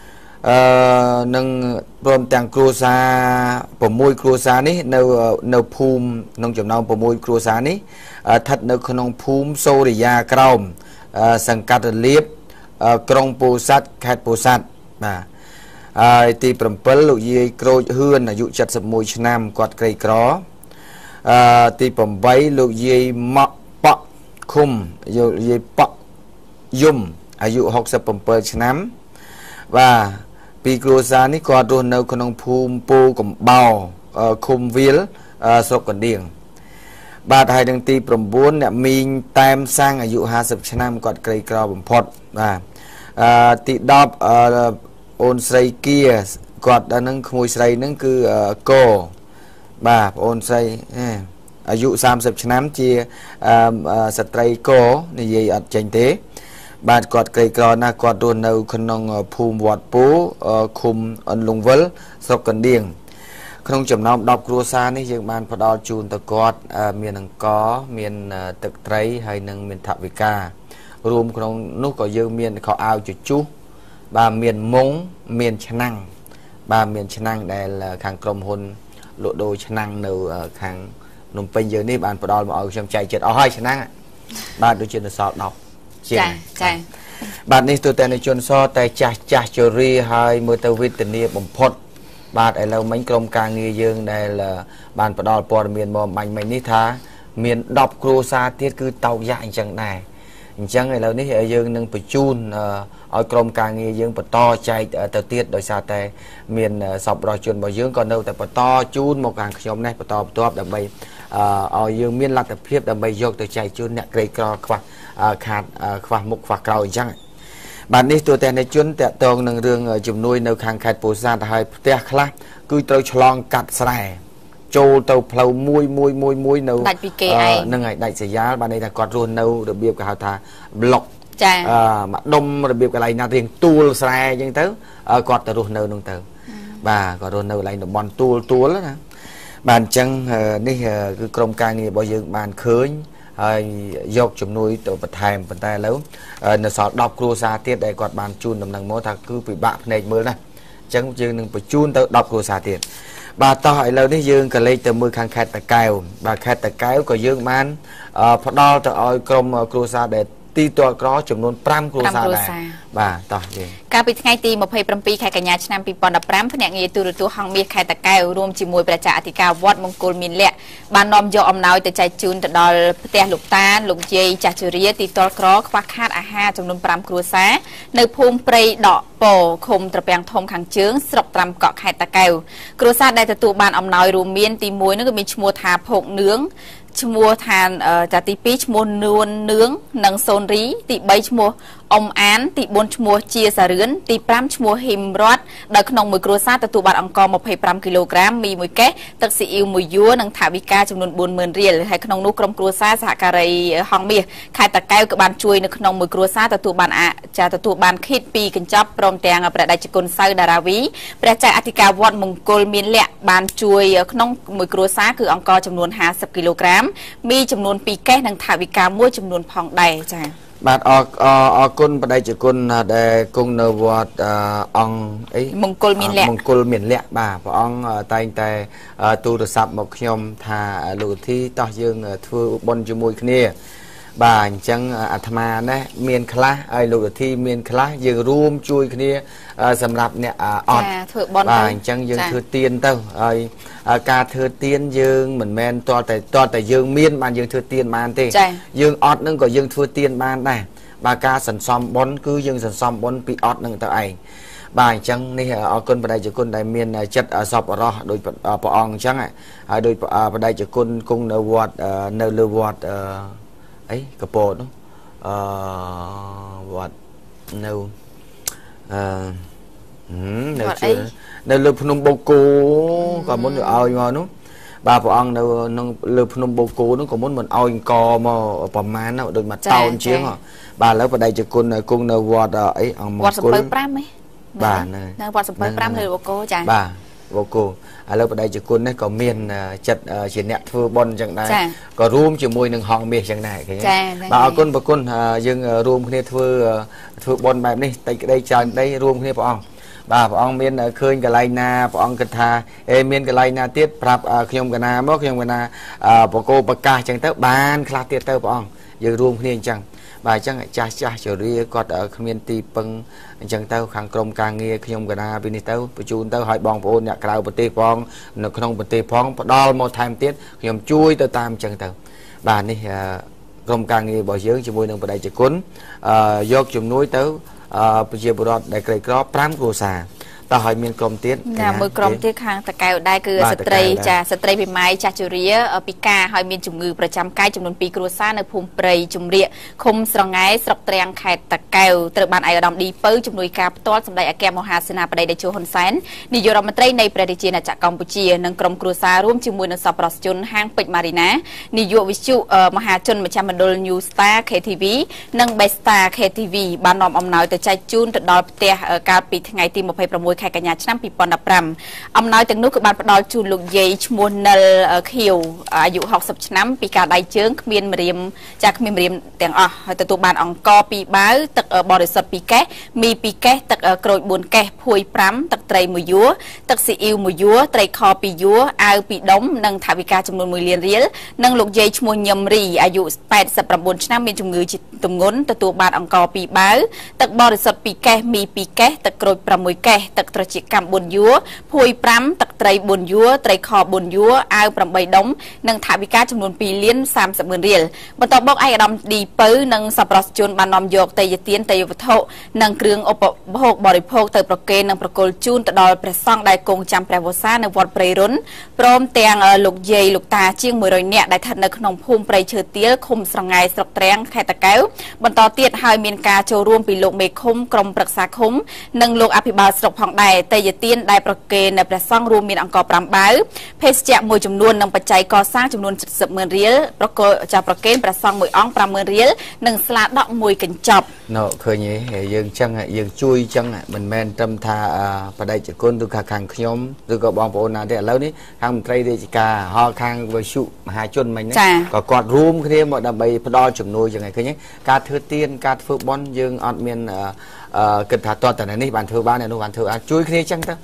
nâng rôm tàng cua sa bổ môi cua sa ní nâu phum nông chấm nâu bổ môi cua sa ní thật nâu nông phum sô để da crom sang cắt liếp krong bồ sát khai bồ sát bà thì bẩm pấn lục dê kroi hươn là dụ chặt sập môi nam quạt cây cro thì bẩm váy lục dê mọ bọ khum dê bọ yum dụ học sập bẩm pấn nam và pi cua sa ní quạt đồn nâu nông phum po cầm bao khum viếl sọc còn điền bà thầy đừng ti bẩm bốn nè mình tam sang ở dụ 50 năm quạt cây cro bẩm phật và ti đọc ôn say kia quạt đã nâng mùi say nâng cứ cô bà ôn say ở dụ 30 năm chia sạch tray cô này gì ở tranh thế bà quạt cây cro na quạt đồn nâu nông phum vọt bố khum ẩn lùng vớ sọc còn điền không chấm nòng đọc cua sa ní dương ban phật đo chun tờ cọt miền nằng có miền tực tray hay nằng miền thọ ca rùm không nút có dương miền khó ao chuột chú bà miền mông miền chăn bà miền chăn đây là khang krom hôn lộ đôi chăn nâu khang nôm pin giờ ní ban phật đo mà ở trong chạy chết ở hai chăn bà đôi chuyện là sọt đọc bạn ní tôi tên là chun so tay cha chori hai mươi tàu vịt tình yêu bẩm phật bà ấy lâu mấy công ca nghi dương đây là bàn bắt đầu bỏ miền mò mạnh mạnh ní tha miền đọc cua sa tiết cứ tàu dạng chẳng này chẳng ngày lâu ní hệ dương nâng phải chun ở công ca nghi dương phải to chạy tàu tiết đổi xa tay miền sọc rồi chun bảo dương còn đâu tại phải to chun một hàng nhóm này phải to top đặc biệt ở dương miền lạc tập hiệp đặc biệt dọc từ chạy chun nhạc cây cò khoa khát khoa mục khoa cầu chẳng bạn đi tôi tên này chuyên tẹt tông nâng rương chùm nuôi nâu khang khai bồ sa hai tẹt khla cứ tôi chlong cắt sài châu tàu plau muôi nâu nâng ngày đại sài giá bạn đây là quạt ruồn nâu được biết cả thà block mà đông được biết cái này là tiền tool sài nhưng tới quạt từ ruồn nâu nông tử bà quạt ruồn nâu lại được bọn tool đó nè bạn chân đi cứ công ca này bao giờ bạn khơi dọc chùm nuôi tổ bật thèm bật tay lâu nó sọt đọc cua sa tiết đây quạt bàn chun nằm nằng mô thà cứ bị bạc này mới này chẳng dương đừng phải chun tới đọc cua sa tiết bà to hỏi lâu đấy dương cả lấy từ mưa khang khai tạc kèo bà khai tạc kèo của dương man phát đo từ oi crom cua sa để ti to có chùm nuôi pram cua sa này បាទតោះយើងកាលពីថ្ងៃទី27 ខែកញ្ញាឆ្នាំ 2015 ភ្នាក់ងារទូរទស្សន៍ហងមាសខេត្តតាកែវរួមជាមួយប្រជាអធិការវត្តមង្គលមានលក្ខបាននាំយកអំណោយទៅចែកជូនទៅដល់ផ្ទះលោកតាលោកយាយចាស់ជរាទីតលក្រខ្វះខាតអាហារចំនួន5គ្រួសារនៅភូមិព្រៃដកពោឃុំត្រពាំងធំខាងជើងស្រុកត្រាំកក់ខេត្តតាកែវគ្រួសារដែលទទួលបានអំណោយរួមមានទី1នោះគឺមានឈ្មោះថាភោគនឿងឈ្មោះថាចាទី2ឈ្មោះនួននឿងនិងសូនរីទី3ឈ្មោះអ៊ំអានទី4ឈ្មោះជាសារឿនទី5ឈ្មោះហ៊ីមរតដោយក្នុងមួយគ្រួសារទទួលបានអង្ករ25គីឡូក្រាមមី1កេសទឹកស៊ីអ៊ីវ1យួរនិងថវិកាចំនួន40000រៀលហើយក្នុងនោះក្រុមគ្រួសារសហការីហងមាសខេត្តតាកែវក៏បានជួយនៅក្នុងមួយគ្រួសារទទួលបានខេត2កញ្ចប់ព្រមទាំងព្រះដេចគុណសៅដារាវីព្រះចៅអធិការវត្តមង្គលមានលក្ខបានជួយក្នុងមួយគ្រួសារគឺអង្ករចំនួន50គីឡូក្រាមមីចំនួន2កេសនិងថវិកាមួយចំនួនផងដែរចា៎បាទអរគុណបដិជគុណដែលគង់នៅវត្តអង្គអីមង្គលមានលក្ខបាទព្រះអង្គតែងតែទូរស័ព្ទមកខ្ញុំថាលោកឧទ្ធីតោះយើងធ្វើបុណ្យជាមួយគ្នាបាទអញ្ចឹងអាត្មាណាមានខ្លះហើយលោកឧទ្ធីមានខ្លះយើងរួមជួយគ្នាសម្រាប់អ្នកអត់ធ្វើបុណ្យបាទអញ្ចឹងយើងធ្វើទានទៅហើយការធ្វើទានយើងមិនមែនតតែយើងមានបានយើងធ្វើទានបានទេយើងអត់នឹងក៏យើងធ្វើទានបានដែរបាទការសន្សំបុណ្យគឺយើងសន្សំបុណ្យពីអត់នឹងទៅឯងបាទអញ្ចឹងនេះអរគុណបដិជគុណដែលមានចិត្តសប្បុរសដោយព្រះអង្គអញ្ចឹងហើយដោយបដិជគុណគង់នៅវត្តនៅលើវត្តអីកពោតនោះវត្តនៅនៅលើភ្នំបូកូក៏មុនទៅឲ្យមកនោះបាទព្រះអង្គនៅលើភ្នំបូកូនោះក៏មុនមិនឲ្យអង្គមកប្រមាណដូចមួយតោនជាងបាទឥឡូវបដិជគុណគង់នៅវត្តអីអង្គមង្គលវត្តសំពៅ5ហ៎បាទនៅវត្តសំពៅ5នៅបូកូចាបាទបូកូឥឡូវបដិជគុណនេះក៏មានចិត្តជាអ្នកធ្វើបុណ្យអញ្ចឹងដែរក៏រួមជាមួយនឹងហងមាសអញ្ចឹងដែរឃើញបាទអរគុណប្រគុណយើងរួមគ្នាធ្វើបុណ្យបែបនេះតិចក្តីច្រើនក្តីរួមគ្នាព្រះអង្គបាទព្រះអង្គមានឃើញកន្លែងណាព្រះអង្គគិតថាមានកន្លែងណាទៀតប្រាប់ខ្ញុំកណាមកខ្ញុំកណាបកគោប្រកាសអញ្ចឹងទៅបានខ្លះទៀតទៅព្រះអង្គយើងរួមគ្នាអញ្ចឹងបាទអញ្ចឹងចាស់ជរាគាត់គ្មានទីពឹងអញ្ចឹងទៅខាងក្រមការងារខ្ញុំកណាពីនេះទៅបញ្ជូនទៅឲ្យបងប្អូនអ្នកក្រៅប្រទេសផងនៅក្នុងប្រទេសផងផ្ដល់មកថែមទៀតខ្ញុំជួយទៅតាមអញ្ចឹងទៅបាទនេះក្រមការងាររបស់យើងជាមួយនឹងបដិជគុណយកជំនួយទៅប្រជាពលរដ្ឋដែលក្រីក្រ5គ្រួសារតោះឲ្យមានក្រុមទៀតមួយក្រុមទៀតខាងតកែវដែរគឺស្ត្រីស្ត្រីពីម៉ៃចាស់ជរាពីការឲ្យមានជំងឺប្រចាំកាយចំនួន2គ្រួសារនៅភូមិព្រៃជំរាកឃុំស្រងែស្រុកត្រាំងខេត្តតកែវត្រូវបានឯកឧត្តមឌីពៅជំនួយការផ្ទាល់សម្ដេចអគ្គមហាសេនាបតីតេជោហ៊ុនសែននាយករដ្ឋមន្ត្រីនៃព្រះរាជាណាចក្រកម្ពុជានិងក្រុមគ្រួសាររួមជាមួយនឹងសប្បុរសជនហាងពេជ្រម៉ារីណានាយកវិទ្យុមហាជនម្ចាស់មណ្ឌល New Star KTV និង Best Star KTV បាននាំអំណោយទៅចែកជូនទៅដល់ផ្ទះកាលពីថ្ងៃទី26ខែកញ្ញាឆ្នាំ2015អំណោយទាំងនោះគឺបានផ្ដល់ជូនលោកយាយឈ្មោះនិលខៀវអាយុ60ឆ្នាំពីការដៃជើងគ្មានម្រាមគ្មានម្រាមទាំងអស់ហើយទទួលបានអង្ករ2បាវទឹកបរិសុទ្ធ2កេសមី2កេសទឹកក្រូច4កេសភួយ5ទឹកត្រី1យួរទឹកស៊ីអ៊ីវ1យួរត្រីខ2យួរអាវ2ដុំនិងថវិកាចំនួន1លានរៀលនិងលោកយាយឈ្មោះញឹមរីអាយុ89ឆ្នាំមានជំងឺទម្ងន់ទទួលបានអង្ករ2បាវទឹកបរិសុទ្ធ2កេសមី2កេសទឹកក្រូច6កេសទឹកត្រជាកម្ម4យួរភួយ5ទឹកត្រី4យួរត្រីខ4យួរអាវ8ដុំនិងថវិកាចំនួន2លាន30ម៉ឺនរៀលបន្ទាប់មកឯកឧត្តមឌីពៅនិងសប្បុរសជនបាននាំយកទេយ្យទានទេយ្យវត្ថុនិងគ្រឿងឧបភោគបរិភោគទៅប្រគេននិងប្រគល់ជូនទៅដល់ព្រះសង្ឃដែលគង់ចាំព្រះវស្សានៅវត្តព្រៃរុនព្រមទាំងលោកយាយលោកតាជាង100នាក់ដែលស្ថិតនៅក្នុងភូមិព្រៃឈើទាលឃុំស្រងាយស្រុកត្រាំងខេត្តតាកែវបន្តទៀតហើយមានការចូលរួមពីលោកមេឃុំក្រុមប្រឹក្សាឃុំនិងលោកអភិបាលស្រុកផងដែរទេយ្យទានដែលប្រគេននៅព្រះសង្ឃរួមមានអង្ករ5បាវភេសជ្ជៈមួយចំនួននិងបច្ច័យកសាងចំនួន70ម៉ឺនរៀលប្រគេនព្រះសង្ឃមួយអង្គ5ម៉ឺនរៀលនិងស្លាដក់មួយកញ្ចប់ឃើញទេយើងចឹងយើងជួយចឹងមិនមែនត្រឹមថាបដិជគុណឬខាងខ្ញុំឬក៏បងប្អូនណាទេឥឡូវនេះខាងមន្ត្រីរាជការហៅខាងវិសុមហាជនមិញហ្នឹងក៏គាត់រួមគ្នាមកដើម្បីផ្ដល់ជំនួយចឹងឯងឃើញទេការធ្វើទានការធ្វើបុណ្យយើងអត់មានគិតថាតតតែនេះបានធ្វើបាននោះបានធ្វើជួយគ្នាចឹងទៅ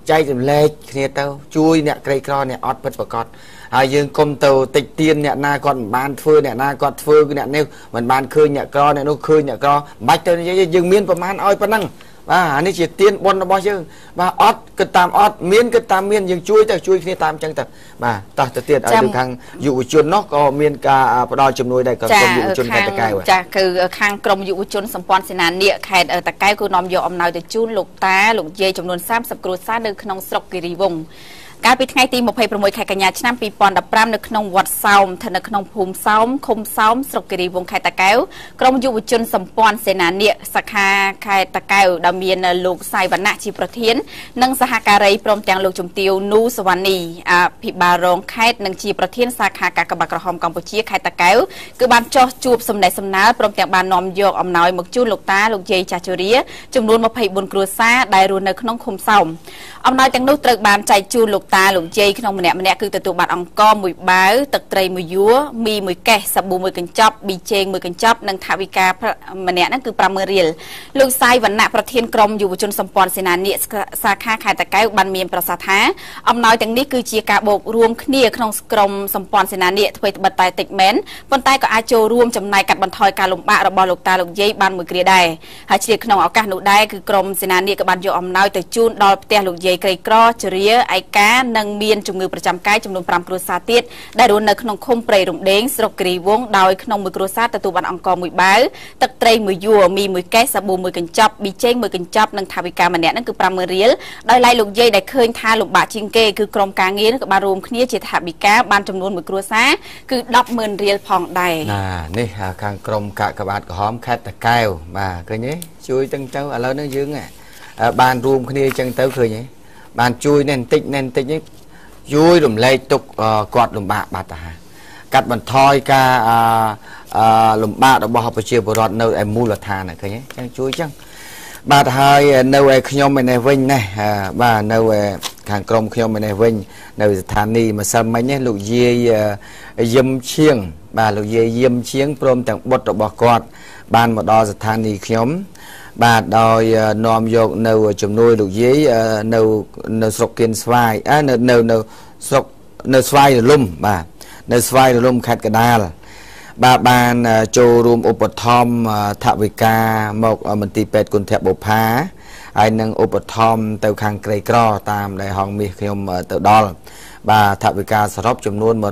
ចែករំលែកគ្នាទៅជួយអ្នកក្រីក្រអ្នកអត់ពិតប្រកបហើយយើងគុំទៅតិចទៀនអ្នកណាគាត់មិនបានធ្វើអ្នកណាគាត់ធ្វើគឺអ្នកនេះមិនបានឃើញអ្នកក្រអ្នកនោះឃើញអ្នកក្រមិនបាច់ទៅនិយាយយើងមានប្រមាណឲ្យប៉ុណ្ណឹងបាទអានេះជាទៀនបុណ្យរបស់យើងបាទអត់គិតតាមអត់មានគិតតាមមានយើងជួយទៅជួយគ្នាតាមអញ្ចឹងទៅបាទតោះទៅទៀតឲ្យខាងយុវជននោះក៏មានការផ្ដល់ជំនួយដែរក៏ក្រុមយុវជនខេត្តតាកែវចាគឺខាងក្រុមយុវជនសម្ព័ន្ធសេនានាគខេត្តតាកែវគឺនាំយកអំណោយទៅជូនលោកតាលោកយាយចំនួន30គ្រួសារនៅក្នុងស្រុកគិរីវង្សកាលពីថ្ងៃទី26ខែកញ្ញាឆ្នាំ2015នៅក្នុងវត្តសោមស្ថិតនៅក្នុងភូមិសោមឃុំសោមស្រុកគិរីវង្សខេត្តតាកែវក្រុមយុវជនសម្ព័ន្ធសេនានាគសាខាខេត្តតាកែវដែលមានលោកសាយវណ្ណៈជាប្រធាននិងសហការីព្រមទាំងលោកជំទាវនូសវណ្ណីអភិបាលរងខេត្តនិងជាប្រធានសាខាកាកបាទក្រហមកម្ពុជាខេត្តតាកែវគឺបានចោះជួបសំណេះសំណាលព្រមទាំងបាននាំយកអំណោយមកជូនលោកតាលោកយាយចាស់ជរាចំនួន24គ្រួសារដែលរស់នៅក្នុងឃុំសោមអំណោយទាំងនោះត្រូវបានចែកជូនលោកតាលោកយាយក្នុងម្នាក់គឺទទួលបានអង្ករ1បាវទឹកត្រី1យួរមី1កេសសាប៊ូ1កញ្ចប់ប៊ីចេង1កញ្ចប់និងថវិកាម្នាក់ហ្នឹងគឺ50000រៀលលោកសាយវណ្ណៈប្រធានក្រុមយុវជនសម្ព័ន្ធសេនានាគសាខាខេត្តតាកែវបានមានប្រសាសន៍ថាអំណោយទាំងនេះគឺជាការបូករួមគ្នាក្នុងក្រុមសម្ព័ន្ធសេនានាគធ្វើត្បិតតែតិចមែនប៉ុន្តែក៏អាចចូលរួមចំណាយកាត់បន្ថយការលំបាករបស់លោកតាលោកយាយបានមួយគ្រាដែរហើយឆ្លៀតក្នុងឱកាសនោះដែរគឺក្រុមសេនានាគក៏បានយកអំណោយទៅជូនដល់ផ្ទះលោកយាយក្រីក្រជរាឯកានិងមានជំងឺប្រចាំកាយចំនួន5គ្រួសារទៀតដែលរស់នៅក្នុងឃុំព្រៃរំដេងស្រុកគិរីវង្សដោយក្នុងមួយគ្រួសារទទួលបានអង្ករ1បាវទឹកត្រី1យួរមី1កេសសាប៊ូ1កញ្ចប់ប៊ីចេង1កញ្ចប់និងថវិកាម្នាក់ហ្នឹងគឺ50000រៀលដោយឡែកលោកយាយដែលឃើញថាលំបាកជាងគេគឺក្រុមការងារក៏បានរួមគ្នាជាថវិកាបានចំនួនមួយគ្រួសារគឺ100,000រៀលផងដែរនេះខាងក្រុមកាកបាទក្រហមខេត្តតាកែវបាទឃើញទេជួយទាំងទៅឥឡូវនេះយើងបានរួមគ្នាអញ្ចឹងទៅឃើញទេបានជួយនេះបន្តិចនេះជួយរំលែកទុកគាត់លំបាកបាត់ទៅហើយកាត់បន្ថយការលំបាករបស់ប្រជាពលរដ្ឋនៅឯមូលដ្ឋានឃើញទេចឹងជួយចឹងបាទហើយនៅឯខ្ញុំឯនេះវិញណាបាទនៅឯខាងក្រុមខ្ញុំឯនេះវិញនៅស្ថានីយ៍ម្សិលមិញនេះលោកយាយយឹមឈៀងបាទលោកយាយយឹមឈៀងព្រមទាំងបុត្ររបស់គាត់បានមកដល់ស្ថានីយ៍ខ្ញុំបាទដោយនាំយកនៅជំនួយលោកយាយនៅស្រុកគៀនស្វាយនៅស្រុកនៅស្វាយរលំបាទនៅស្វាយរលំខេត្តកណ្ដាលបាទបានចូលរួមឧបត្ថម្ភថវិកាមកមន្ទីរពេទ្យគុណធបុប្ផាហើយនឹងឧបត្ថម្ភទៅខាងក្រីក្រតាមដែលហងមាសខ្ញុំទៅដល់បាទថវិកាសរុបចំនួន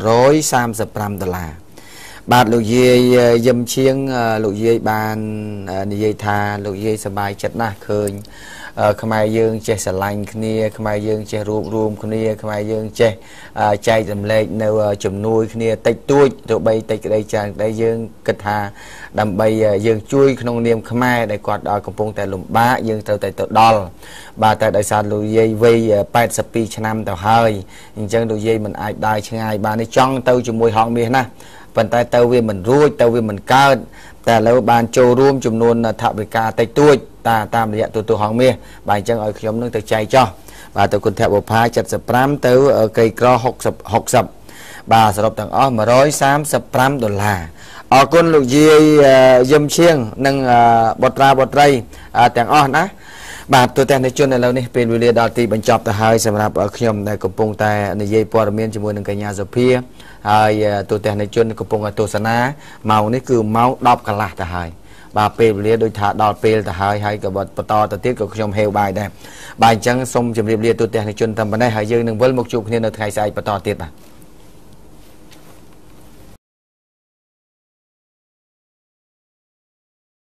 $135បាទលោកយាយយឹមឈៀងលោកយាយបាននិយាយថាលោកយាយសប្បាយចិត្តណាស់ឃើញខ្មែរយើងចេះស្រឡាញ់គ្នាខ្មែរយើងចេះរួបរวมគ្នាខ្មែរយើងចេះចែករំលែកនៅជំនួយគ្នាតិចតួចទៅបីតិចក្តីច្រើនក្តីយើងគិតថាដើម្បីយើងជួយក្នុងនាមខ្មែរដែលគាត់កំពុងតែលំបាកយើងត្រូវតែទៅដល់បាទតែដោយសារលោកយាយវ័យ82ឆ្នាំទៅហើយអញ្ចឹងលោកយាយមិនអាចដើរឆ្ងាយបាននេះចង់ទៅជាមួយហងមាសណាប៉ុន្តែទៅវាមិនរួចទៅវាមិនកើតតែឥឡូវបានចូលរួមចំនួនថវិកាតិចតួចតាមរយៈទូហងមាសបាទអញ្ចឹងឲ្យខ្ញុំនឹងទៅចែកចោះបាទទៅគុណធបុប្ផា75ទៅក្រីក្រ60បាទសរុបទាំងអស់$135អរគុណលោកយាយយឹមឈៀងនិងបុត្រាបុត្រីទាំងអស់ណាបាទទូទាំងជនឥឡូវនេះពេលវេលាដល់ទីបញ្ចប់ទៅហើយសម្រាប់ខ្ញុំដែលកំពុងតែនិយាយព័ត៌មានជាមួយនឹងកញ្ញាសុភាហើយទូទាំងជនកំពុងទស្សនាម៉ោងនេះគឺម៉ោង10កន្លះទៅហើយបាទពេលវេលាដូចថាដល់ពេលទៅហើយក៏បន្តទៅទៀតក៏ខ្ញុំហេវបាយដែរបាទអញ្ចឹងសូមជម្រាបលាទូទាំងជនតាមប៉ុណ្ណេះហើយយើងនឹងវិលមកជួបគ្នានៅថ្ងៃស្អែកបន្តទៀតបាទ